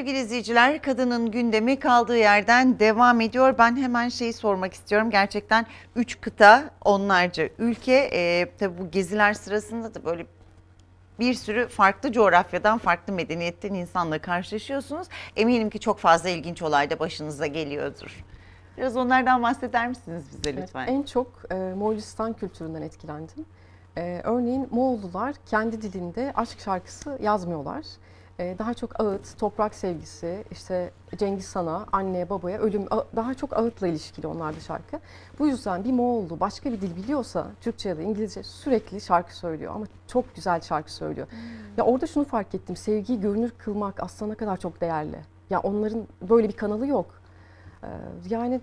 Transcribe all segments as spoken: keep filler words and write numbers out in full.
Sevgili izleyiciler, kadının gündemi kaldığı yerden devam ediyor. Ben hemen şeyi sormak istiyorum. Gerçekten üç kıta, onlarca ülke. E, tabii bu geziler sırasında da böyle bir sürü farklı coğrafyadan, farklı medeniyetten insanla karşılaşıyorsunuz. Eminim ki çok fazla ilginç olay da başınıza geliyordur. Biraz onlardan bahseder misiniz bize lütfen? Evet, en çok e, Moğolistan kültüründen etkilendim. E, örneğin Moğollular kendi dilinde aşk şarkısı yazmıyorlar. E, daha çok ağıt, toprak sevgisi, işte Cengiz Han'a, anneye, babaya, ölüm, a- daha çok ağıtla ilişkili onlarda şarkı. Bu yüzden bir Moğollu başka bir dil biliyorsa, Türkçe ya da İngilizce sürekli şarkı söylüyor ama çok güzel şarkı söylüyor. Hmm. Ya orada şunu fark ettim, sevgiyi görünür kılmak aslında ne kadar çok değerli. Ya onların böyle bir kanalı yok. E, yani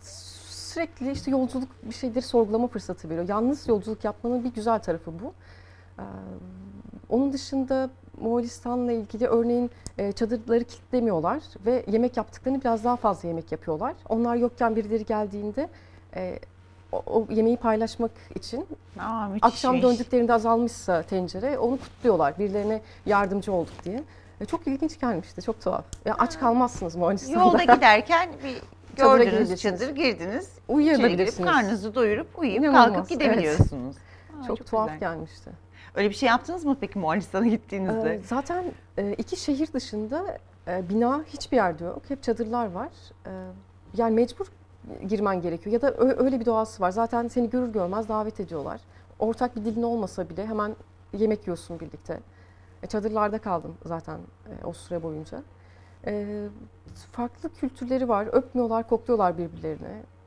sürekli işte yolculuk bir şeyleri sorgulama fırsatı veriyor. Yalnız yolculuk yapmanın bir güzel tarafı bu. Ee, onun dışında Moğolistan'la ilgili örneğin e, çadırları kilitlemiyorlar ve yemek yaptıklarını biraz daha fazla yemek yapıyorlar. Onlar yokken birileri geldiğinde e, o, o yemeği paylaşmak için Aa, akşam döndüklerinde azalmışsa tencere onu kutluyorlar. Birilerine yardımcı olduk diye. E, çok ilginç gelmişti, çok tuhaf. Ya aç kalmazsınız Moğolistan'da. Yolda giderken bir Çadıra gördünüz çadır, girdiniz. Uyuyabilirsiniz. İçeri girip karnınızı doyurup uyuyup İnanılmaz, kalkıp gidebiliyorsunuz. Evet. Aa, çok, çok tuhaf güzel gelmişti. Öyle bir şey yaptınız mı peki Moğolistan'a gittiğinizde? Ee, zaten e, iki şehir dışında e, bina hiçbir yerde yok. Hep çadırlar var. E, yani mecbur girmen gerekiyor. Ya da ö- öyle bir doğası var. Zaten seni görür görmez davet ediyorlar. Ortak bir dilin olmasa bile hemen yemek yiyorsun birlikte. E, çadırlarda kaldım zaten e, o süre boyunca. E, farklı kültürleri var. Öpmüyorlar, kokluyorlar birbirlerini.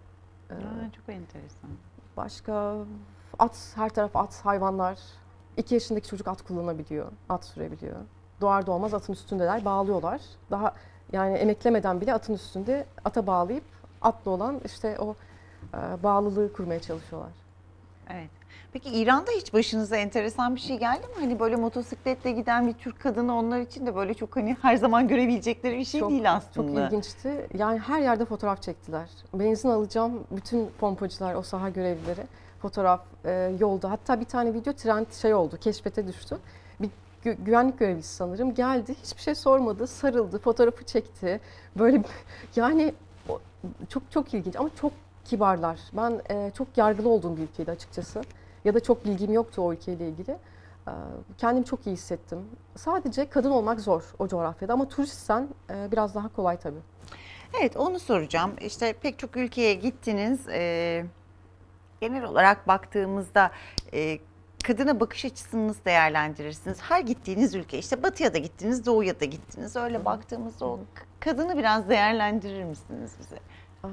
E, Aa, çok enteresan. Başka at, her taraf at, hayvanlar. İki yaşındaki çocuk at kullanabiliyor, at sürebiliyor. Doğar doğmaz atın üstündeler, bağlıyorlar. Daha yani emeklemeden bile atın üstünde ata bağlayıp atla olan işte o e, bağlılığı kurmaya çalışıyorlar. Evet. Peki İran'da hiç başınıza enteresan bir şey geldi mi? Hani böyle motosikletle giden bir Türk kadını onlar için de böyle çok hani her zaman görebilecekleri bir şey Çok, değil aslında. çok ilginçti. Yani her yerde fotoğraf çektiler. Benzin alacağım bütün pompacılar, o saha görevlileri fotoğraf e, yolda. Hatta bir tane video trend şey oldu, keşfete düştü. Bir gü- güvenlik görevlisi sanırım geldi, hiçbir şey sormadı, sarıldı, fotoğrafı çekti. Böyle yani o- çok çok ilginç ama çok kibarlar. Ben e, çok yargılı olduğum bir ülkeydi açıkçası. Ya da çok bilgim yoktu o ülkeyle ilgili. E, Kendimi çok iyi hissettim. Sadece kadın olmak zor o coğrafyada ama turistsen e, biraz daha kolay tabii. Evet, onu soracağım. İşte pek çok ülkeye gittiniz. Ee, genel olarak baktığımızda e, kadına bakış açısını nasıl değerlendirirsiniz? Her gittiğiniz ülke, işte batıya da gittiniz, doğuya da gittiniz. Öyle Hı hı. baktığımızda o Hı hı. kadını biraz değerlendirir misiniz bize? Aa,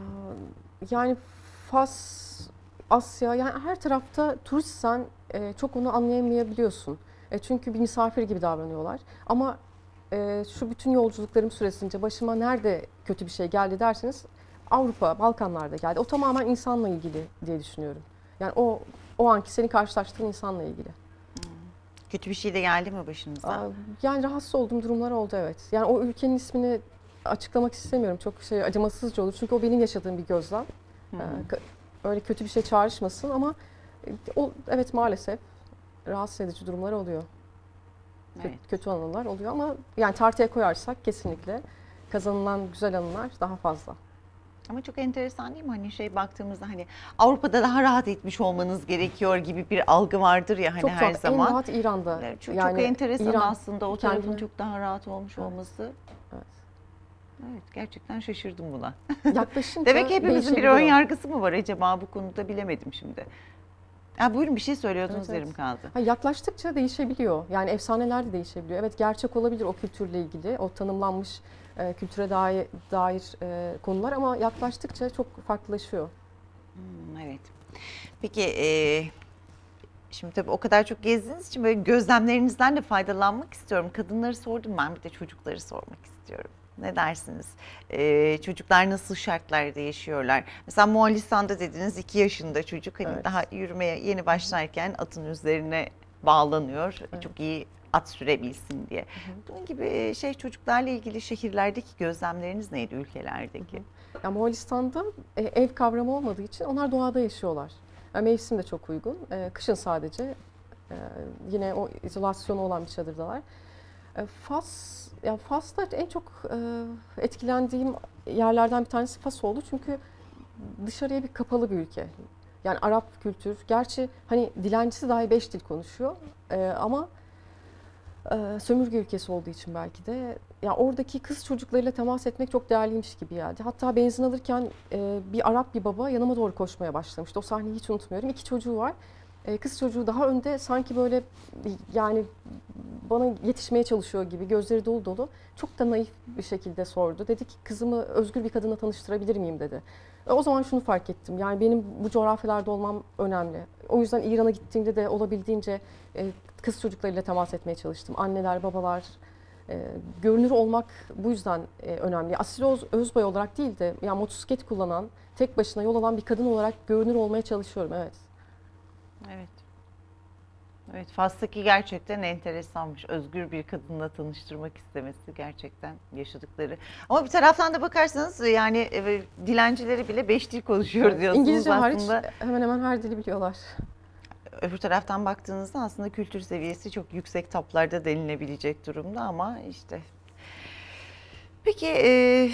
Yani Fas, Asya, yani her tarafta turistsen e, çok onu anlayamayabiliyorsun. E, çünkü bir misafir gibi davranıyorlar. Ama e, şu bütün yolculuklarım süresince başıma nerede kötü bir şey geldi derseniz Avrupa, Balkanlarda geldi. O tamamen insanla ilgili diye düşünüyorum. Yani o o anki seni karşılaştığın insanla ilgili. Kötü bir şey de geldi mi başınıza? Aa, Yani rahatsız olduğum durumlar oldu, evet. Yani o ülkenin ismini açıklamak istemiyorum. Çok şey acımasızca olur. Çünkü o benim yaşadığım bir gözlem. Hı Ee, hı. ka- Öyle kötü bir şey çağrışmasın ama e, o evet maalesef rahatsız edici durumlar oluyor. Kö- Evet. Kötü anılar oluyor ama yani tartıya koyarsak kesinlikle kazanılan güzel anılar daha fazla. Ama çok enteresan değil mi? Hani şey baktığımızda hani Avrupa'da daha rahat etmiş olmanız gerekiyor gibi bir algı vardır ya hani Çok her tuhaf. En zaman. rahat İran'da. Evet, Çok, çok Yani enteresan İran aslında o tarafın kendini çok daha rahat olmuş evet, olması. evet. Evet, gerçekten şaşırdım buna. Demek Yaklaşınca ki hepimizin bir ön değişebiliyor. yargısı mı var acaba bu konuda, bilemedim şimdi. Ha, buyurun, bir şey söylüyordunuz, Evet, evet. yarım kaldı. Ha, yaklaştıkça değişebiliyor. Yani efsaneler de değişebiliyor. Evet, gerçek olabilir o kültürle ilgili, o tanımlanmış e, kültüre dair, dair e, konular ama yaklaştıkça çok farklılaşıyor. Hmm, evet. Peki e, şimdi tabii o kadar çok gezdiğiniz için böyle gözlemlerinizden de faydalanmak istiyorum. Kadınları sordum, ben bir de çocukları sormak istiyorum. Ne dersiniz? Ee, çocuklar nasıl şartlarda yaşıyorlar? Mesela Moğolistan'da dediniz iki yaşında çocuk hani Evet. daha yürümeye yeni başlarken atın üzerine bağlanıyor. Evet. Çok iyi at sürebilsin diye. Hı hı. Bunun gibi şey çocuklarla ilgili şehirlerdeki gözlemleriniz neydi, ülkelerdeki? Hı hı. Ya Moğolistan'da e, ev kavramı olmadığı için onlar doğada yaşıyorlar. Yani mevsim de çok uygun. E, kışın sadece e, yine o izolasyonu olan bir çadırdalar. E, Fas, ya Fas'ta en çok e, etkilendiğim yerlerden bir tanesi Fas oldu. Çünkü dışarıya bir kapalı bir ülke. Yani Arap kültür. Gerçi hani dilencisi dahi beş dil konuşuyor. E, ama e, sömürge ülkesi olduğu için belki de ya oradaki kız çocuklarıyla temas etmek çok değerliymiş gibi geldi. Hatta benzin alırken e, bir Arap bir baba yanıma doğru koşmaya başlamıştı. O sahneyi hiç unutmuyorum. İki çocuğu var. E, kız çocuğu daha önde sanki böyle yani bana yetişmeye çalışıyor gibi gözleri dolu dolu. Çok da naif bir şekilde sordu. Dedi ki kızımı özgür bir kadınla tanıştırabilir miyim dedi. E, o zaman şunu fark ettim. Yani benim bu coğrafyalarda olmam önemli. O yüzden İran'a gittiğimde de olabildiğince e, kız çocuklarıyla temas etmeye çalıştım. Anneler, babalar, e, görünür olmak bu yüzden e, önemli. Asil Öz, Özbay olarak değil de yani motosiklet kullanan, tek başına yol alan bir kadın olarak görünür olmaya çalışıyorum. Evet. Evet. Evet, Fas'taki gerçekten enteresanmış. Özgür bir kadınla tanıştırmak istemesi gerçekten yaşadıkları. Ama bir taraftan da bakarsanız yani e, dilencileri bile beş dil konuşuyor Evet. diyorsunuz İngilizce hariç aslında. hemen hemen her dili biliyorlar. Öbür taraftan baktığınızda aslında kültür seviyesi çok yüksek toplarda denilebilecek durumda ama işte. Peki e,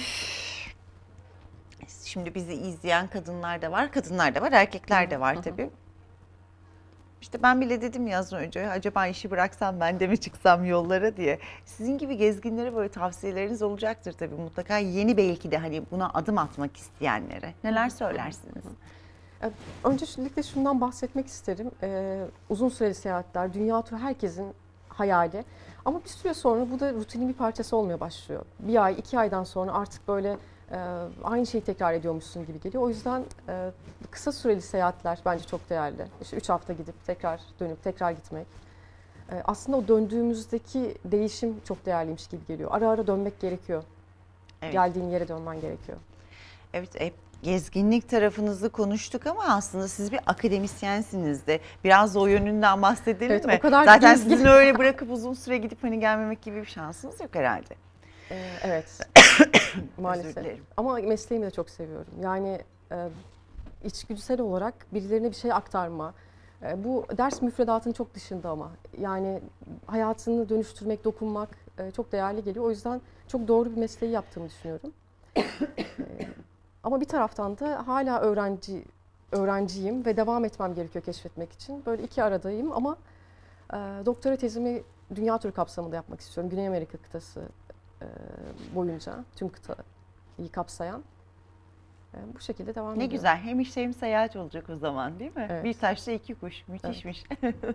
şimdi bizi izleyen kadınlar da var, kadınlar da var, erkekler de var tabii. İşte ben bile dedim ya az önce acaba işi bıraksam ben de mi çıksam yollara diye. Sizin gibi gezginlere böyle tavsiyeleriniz olacaktır tabii mutlaka yeni belki de hani buna adım atmak isteyenlere. Neler söylersiniz? Öncelikle şundan bahsetmek isterim. Ee, uzun süreli seyahatler, dünya turu herkesin hayali. Ama bir süre sonra bu da rutinin bir parçası olmaya başlıyor. Bir ay, iki aydan sonra artık böyle e, aynı şeyi tekrar ediyormuşsun gibi geliyor. O yüzden e, kısa süreli seyahatler bence çok değerli. İşte üç hafta gidip tekrar dönüp tekrar gitmek. E, aslında o döndüğümüzdeki değişim çok değerliymiş gibi geliyor. Ara ara dönmek gerekiyor. Evet. Geldiğin yere dönmen gerekiyor. Evet, hep gezginlik tarafınızı konuştuk ama aslında siz bir akademisyensiniz de. Biraz da o yönünden bahsedelim Evet, mi? o kadar Zaten gezgin- sizin öyle bırakıp uzun süre gidip hani gelmemek gibi bir şansınız yok herhalde. Ee, evet, maalesef. dilerim. Ama mesleğimi de çok seviyorum. Yani e, içgüdüsel olarak birilerine bir şey aktarma. E, bu ders müfredatının çok dışında ama. Yani hayatını dönüştürmek, dokunmak e, çok değerli geliyor. O yüzden çok doğru bir mesleği yaptığımı düşünüyorum. E, ama bir taraftan da hala öğrenci öğrenciyim ve devam etmem gerekiyor keşfetmek için. Böyle iki aradayım ama e, doktora tezimi dünya turu kapsamında yapmak istiyorum. Güney Amerika kıtası e, boyunca tüm kıtayı kapsayan. E, bu şekilde devam Ne ediyorum. güzel. Hem iş hem seyahat olacak o zaman değil mi? Evet. Bir taşla iki kuş. Müthişmiş.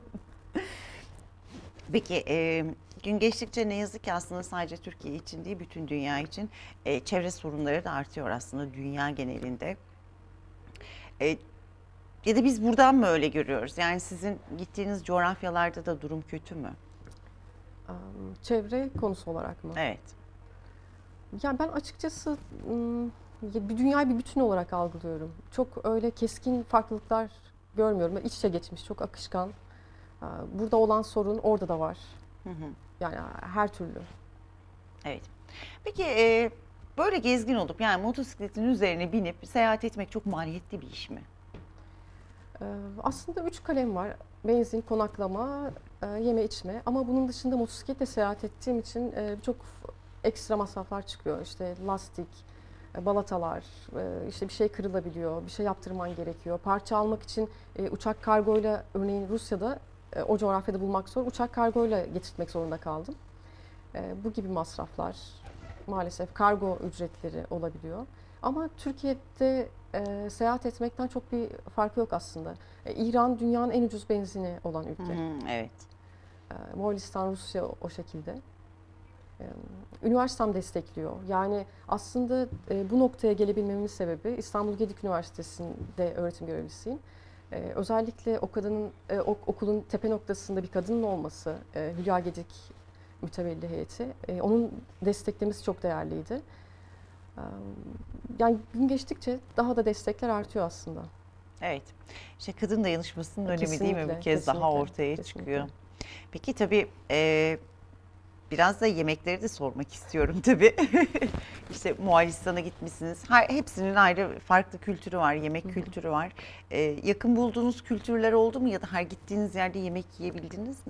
Peki e, gün geçtikçe ne yazık ki aslında sadece Türkiye için değil bütün dünya için e, çevre sorunları da artıyor aslında dünya genelinde. E, ya da biz buradan mı öyle görüyoruz? Yani sizin gittiğiniz coğrafyalarda da durum kötü mü? Am, Çevre konusu olarak mı? Evet. Yani ben açıkçası ım, bir dünyayı bir bütün olarak algılıyorum. Çok öyle keskin farklılıklar görmüyorum. İç içe geçmiş, çok akışkan. Aa, Burada olan sorun orada da var. Hı hı. Yani her türlü. Evet. Peki e, böyle gezgin olup yani motosikletin üzerine binip seyahat etmek çok maliyetli bir iş mi? Ee, Aslında üç kalem var. Benzin, konaklama, e, yeme içme. Ama bunun dışında motosikletle seyahat ettiğim için e, çok ekstra masraflar çıkıyor. İşte lastik, e, balatalar, e, işte bir şey kırılabiliyor, bir şey yaptırman gerekiyor. Parça almak için e, uçak kargoyla, örneğin Rusya'da e, o coğrafyada bulmak zor. Uçak kargoyla getirtmek zorunda kaldım. E, Bu gibi masraflar maalesef kargo ücretleri olabiliyor. Ama Türkiye'de e, seyahat etmekten çok bir farkı yok aslında. E, İran dünyanın en ucuz benzini olan ülke. Hı hı, evet. E, Moğolistan, Rusya o şekilde. E, Üniversitem destekliyor. Yani aslında e, bu noktaya gelebilmemin sebebi İstanbul Gedik Üniversitesi'nde öğretim görevlisiyim. E, özellikle o kadının e, ok- okulun tepe noktasında bir kadının olması, e, Hülya Gedik mütevelli heyeti, e, onun desteklemesi çok değerliydi. E, Yani gün geçtikçe daha da destekler artıyor aslında. Evet. İşte kadın dayanışmasının önemi değil mi Kesinlikle, bir kez daha kesinlikle, ortaya kesinlikle. çıkıyor. Peki tabii e, biraz da yemekleri de sormak istiyorum tabii. İşte Moğolistan'a gitmişsiniz. Her, hepsinin ayrı farklı kültürü var, yemek Hı hı. kültürü var. E, yakın bulduğunuz kültürler oldu mu ya da her gittiğiniz yerde yemek yiyebildiniz mi?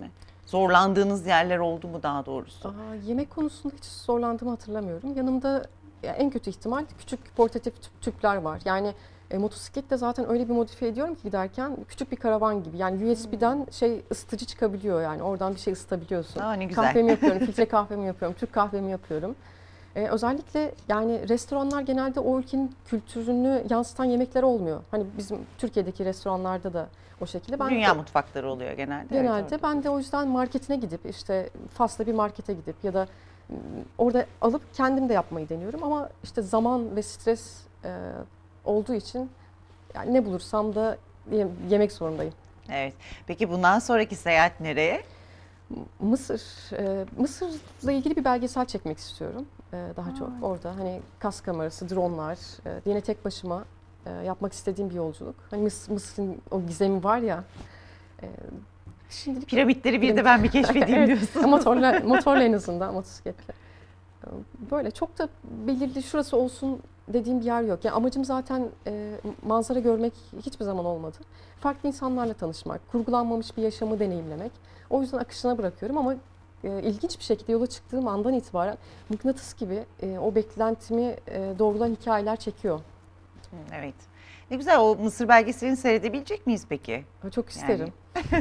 Zorlandığınız yerler oldu mu daha doğrusu? Aa, yemek konusunda hiç zorlandığımı hatırlamıyorum. Yanımda ya, en kötü ihtimal küçük portatif tüp- tüpler var. Yani e, motosiklet de zaten öyle bir modifiye ediyorum ki giderken küçük bir karavan gibi. Yani U S B'den şey ısıtıcı çıkabiliyor, yani oradan bir şey ısıtabiliyorsun. Aa, ne güzel. Kahvemi yapıyorum, filtre kahvemi yapıyorum, Türk kahvemi yapıyorum. Ee, özellikle yani restoranlar genelde o ülkenin kültürünü yansıtan yemekler olmuyor. Hani bizim Türkiye'deki restoranlarda da o şekilde. Ben Dünya de- mutfakları oluyor genelde. evet, Genelde orada. ben de o yüzden marketine gidip işte Fas'ta bir markete gidip ya da m, orada alıp kendim de yapmayı deniyorum, ama işte zaman ve stres e, olduğu için yani ne bulursam da ye- yemek zorundayım. Evet. Peki bundan sonraki seyahat nereye? Mısır, e, Mısır'la ilgili bir belgesel çekmek istiyorum e, daha çok. Orada hani kas kamerası, dronlar, e, yine tek başıma e, yapmak istediğim bir yolculuk. Hani Mıs- Mısır'ın o gizemi var ya. E, şimdilik Piramitleri bir de Piramit- ben bir keşfedeyim Evet, diyorsun. motorla, motorla en azından, motosikletle. Böyle çok da belirli şurası olsun dediğim bir yer yok. Yani amacım zaten e, manzara görmek hiçbir zaman olmadı. Farklı insanlarla tanışmak, kurgulanmamış bir yaşamı deneyimlemek. O yüzden akışına bırakıyorum, ama e, ilginç bir şekilde yola çıktığım andan itibaren mıknatıs gibi e, o beklentimi e, doğrulayan hikayeler çekiyor. Evet. Ne güzel, o Mısır belgeselini seyredebilecek miyiz peki? Çok isterim.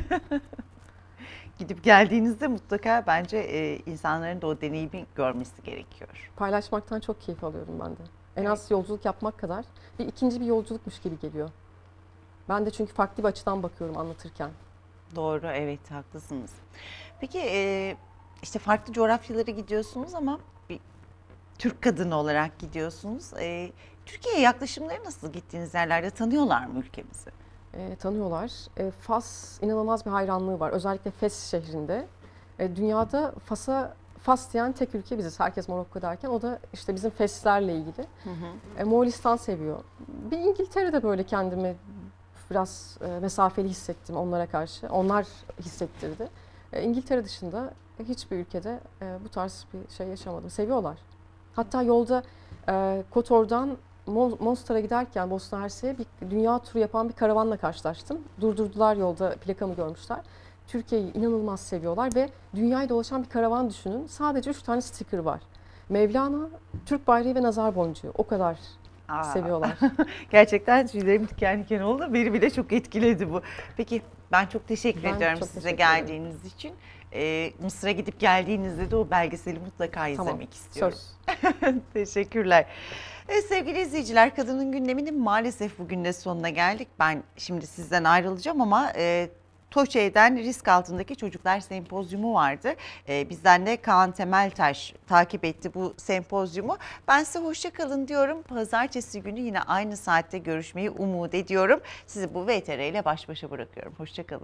Gidip geldiğinizde mutlaka bence e, insanların da o deneyimi görmesi gerekiyor. Paylaşmaktan çok keyif alıyorum ben de. En Evet. az yolculuk yapmak kadar bir ikinci bir yolculukmuş gibi geliyor. Ben de çünkü farklı bir açıdan bakıyorum anlatırken. Doğru, evet, haklısınız. Peki e, işte farklı coğrafyalara gidiyorsunuz ama bir Türk kadını olarak gidiyorsunuz. E, Türkiye'ye yaklaşımları nasıl, gittiğiniz yerlerde tanıyorlar mı ülkemizi? E, tanıyorlar. E, Fas inanılmaz bir hayranlığı var. Özellikle Fes şehrinde. E, dünyada Fas'a Fas diyen tek ülke biziz. Herkes Morokko derken o da işte bizim Feslerle ilgili. Hı hı. E, Moğolistan seviyor. Bir İngiltere'de böyle kendimi biraz e, mesafeli hissettim onlara karşı. Onlar hissettirdi. E, İngiltere dışında hiçbir ülkede e, bu tarz bir şey yaşamadım. Seviyorlar. Hatta yolda e, Kotor'dan Mon- Mostar'a giderken Bosna Hersek'e bir dünya turu yapan bir karavanla karşılaştım. Durdurdular yolda, plakamı görmüşler. Türkiye'yi inanılmaz seviyorlar ve dünyayı dolaşan bir karavan düşünün. Sadece üç tane sticker var. Mevlana, Türk bayrağı ve nazar boncuğu. O kadar Aa, seviyorlar. Gerçekten tüylerim diken diken oldu. Beni bile çok etkiledi bu. Peki, ben çok teşekkür Ben ediyorum çok size teşekkür ederim. geldiğiniz için. E, Mısır'a gidip geldiğinizde de o belgeseli mutlaka Tamam, izlemek istiyorum. söz. Teşekkürler. Evet, sevgili izleyiciler, Kadının Gündemi'nin maalesef bugün de sonuna geldik. Ben şimdi sizden ayrılacağım ama e, TOÇE'den Risk Altındaki Çocuklar Sempozyumu vardı. E, bizden de Kaan Temeltaş takip etti bu sempozyumu. Ben size hoşça kalın diyorum. Pazartesi günü yine aynı saatte görüşmeyi umut ediyorum. Sizi bu V T R ile baş başa bırakıyorum. Hoşça kalın.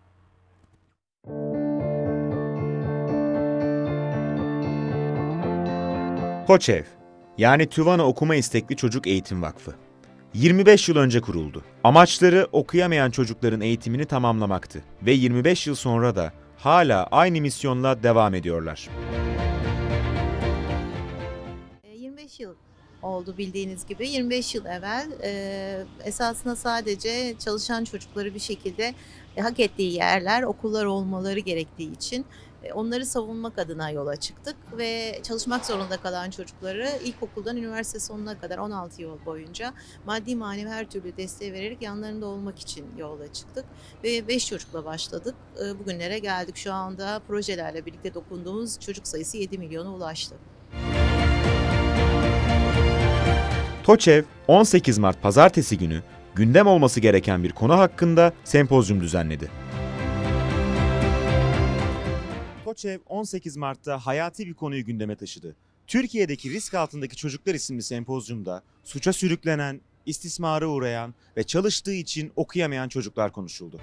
KOÇEV, yani TÜVANA Okuma İstekli Çocuk Eğitim Vakfı. yirmi beş yıl önce kuruldu. Amaçları okuyamayan çocukların eğitimini tamamlamaktı ve yirmi beş yıl sonra da hala aynı misyonla devam ediyorlar. yirmi beş yıl oldu bildiğiniz gibi. yirmi beş yıl evvel e, esasında sadece çalışan çocukları bir şekilde e, hak ettiği yerler, okullar olmaları gerektiği için e, onları savunmak adına yola çıktık ve çalışmak zorunda kalan çocukları ilkokuldan üniversite sonuna kadar on altı yıl boyunca maddi manevi her türlü desteği vererek yanlarında olmak için yola çıktık ve beş çocukla başladık. E, bugünlere geldik. Şu anda projelerle birlikte dokunduğumuz çocuk sayısı yedi milyona ulaştı. TOÇEV, on sekiz Mart Pazartesi günü gündem olması gereken bir konu hakkında sempozyum düzenledi. TOÇEV on sekiz Mart'ta hayati bir konuyu gündeme taşıdı. Türkiye'deki Risk Altındaki Çocuklar isimli sempozyumda suça sürüklenen, istismara uğrayan ve çalıştığı için okuyamayan çocuklar konuşuldu.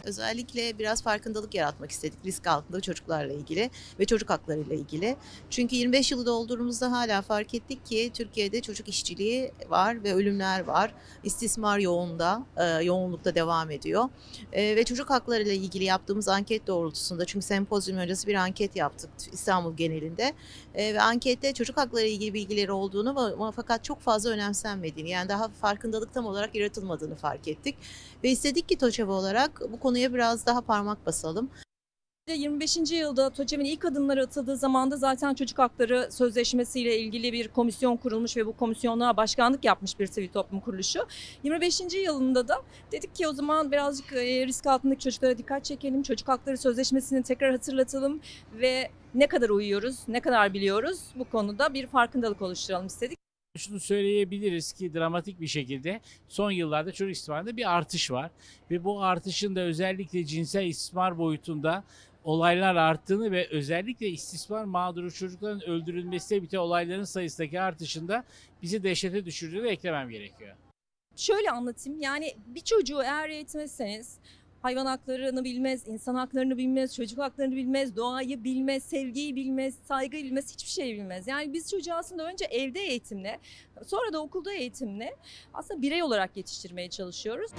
Özellikle biraz farkındalık yaratmak istedik risk altında çocuklarla ilgili ve çocuk haklarıyla ilgili. Çünkü yirmi beş yılı doldurduğumuzda hala fark ettik ki Türkiye'de çocuk işçiliği var ve ölümler var. İstismar yoğunda, e, yoğunlukta devam ediyor. E, ve çocuk haklarıyla ilgili yaptığımız anket doğrultusunda, çünkü sempozyum öncesi bir anket yaptık İstanbul genelinde. E, ve ankette çocuk hakları ile ilgili bilgileri olduğunu ama fakat çok fazla önemsenmediğini, yani daha farkındalık tam olarak yaratılmadığını fark ettik. Ve istedik ki TOÇEV olarak bu konuya biraz daha parmak basalım. yirmi beşinci yılda TOÇEV'in ilk adımları atıldığı zamanda zaten Çocuk Hakları Sözleşmesi ile ilgili bir komisyon kurulmuş ve bu komisyona başkanlık yapmış bir sivil toplum kuruluşu. yirmi beşinci yılında da dedik ki o zaman birazcık risk altındaki çocuklara dikkat çekelim. Çocuk Hakları Sözleşmesi'ni tekrar hatırlatalım ve ne kadar uyuyoruz, ne kadar biliyoruz bu konuda bir farkındalık oluşturalım istedik. Şunu söyleyebiliriz ki dramatik bir şekilde son yıllarda çocuk istismarında bir artış var. Ve bu artışın da özellikle cinsel istismar boyutunda olaylar arttığını ve özellikle istismar mağduru çocukların öldürülmesiyle biten olayların sayısındaki artışında bizi dehşete düşürdüğünü eklemem gerekiyor. Şöyle anlatayım, yani bir çocuğu eğer eğitmezseniz hayvan haklarını bilmez, insan haklarını bilmez, çocuk haklarını bilmez, doğayı bilmez, sevgiyi bilmez, saygıyı bilmez, hiçbir şey bilmez. Yani biz çocuğu aslında önce evde eğitimle, sonra da okulda eğitimle aslında birey olarak yetiştirmeye çalışıyoruz.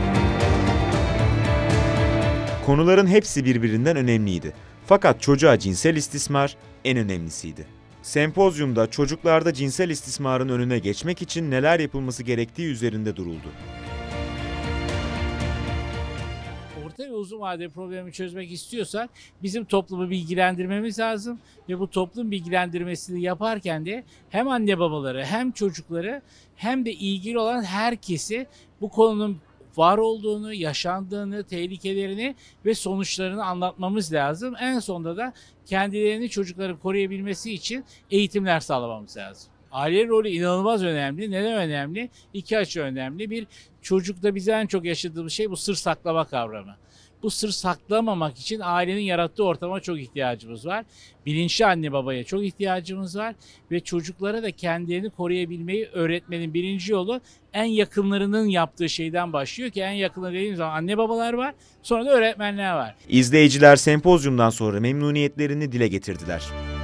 Konuların hepsi birbirinden önemliydi. Fakat çocuğa cinsel istismar en önemlisiydi. Sempozyumda çocuklarda cinsel istismarın önüne geçmek için neler yapılması gerektiği üzerinde duruldu. Orta ve uzun vadeli problemi çözmek istiyorsak bizim toplumu bilgilendirmemiz lazım ve bu toplum bilgilendirmesini yaparken de hem anne babaları hem çocukları hem de ilgili olan herkesi bu konunun var olduğunu, yaşandığını, tehlikelerini ve sonuçlarını anlatmamız lazım. En sonunda da kendilerini, çocukları koruyabilmesi için eğitimler sağlamamız lazım. Aile rolü inanılmaz önemli. Neden önemli? İki açı önemli. Bir, çocukta bize en çok yaşadığımız şey bu sır saklama kavramı. Bu sır saklamamak için ailenin yarattığı ortama çok ihtiyacımız var. Bilinçli anne babaya çok ihtiyacımız var. Ve çocuklara da kendilerini koruyabilmeyi öğretmenin birinci yolu en yakınlarının yaptığı şeyden başlıyor ki en yakınları dediğim zaman anne babalar var, sonra da öğretmenler var. İzleyiciler sempozyumdan sonra memnuniyetlerini dile getirdiler.